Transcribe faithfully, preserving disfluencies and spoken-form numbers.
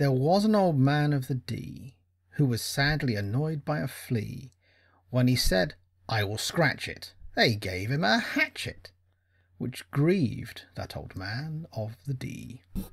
There was an old man of the Dee, who was sadly annoyed by a flea. When he said, "I will scratch it," they gave him a hatchet, which grieved that old man of the Dee.